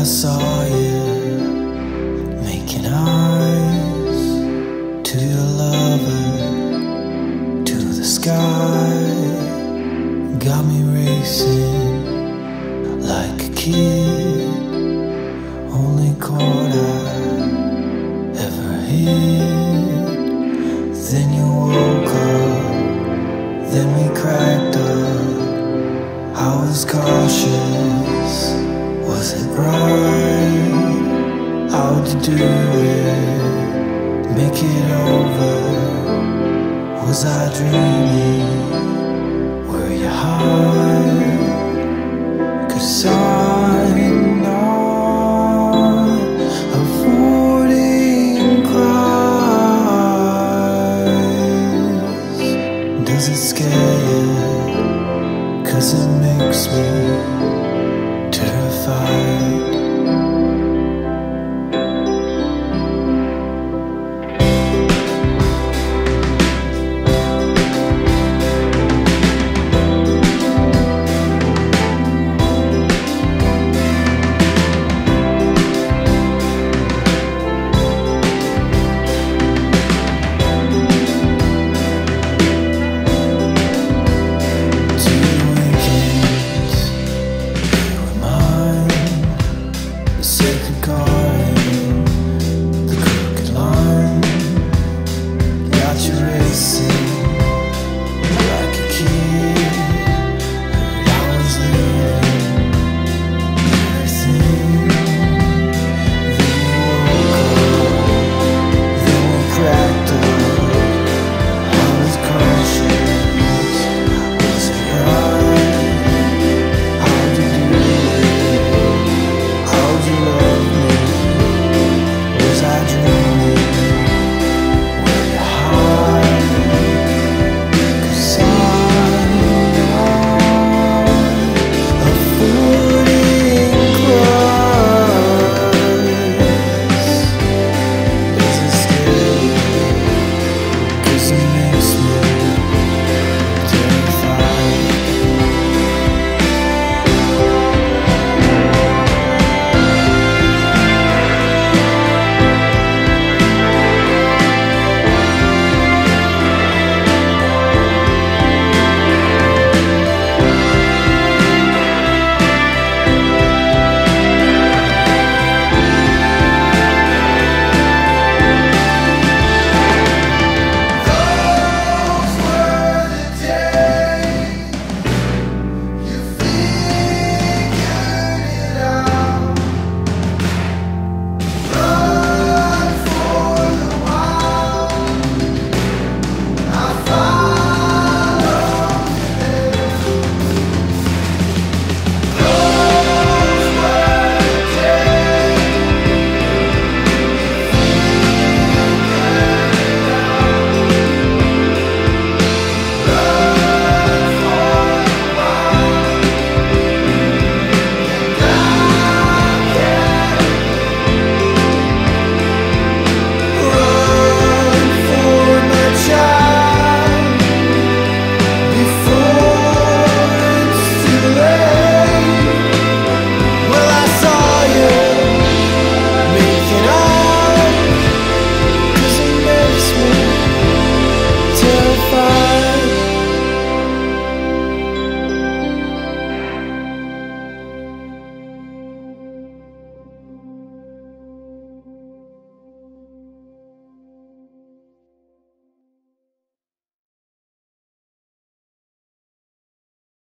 saw you making eyes to your lover, to the sky. Got me racing like a kid, only chord I ever hit. Then you woke up, then we cracked up. I was cautious, was it right? How'd you do it? Make it over? Was I dreaming? Were you high? 'Cause I'm not avoiding cries. Does it scare you? 'Cause it makes me terrified.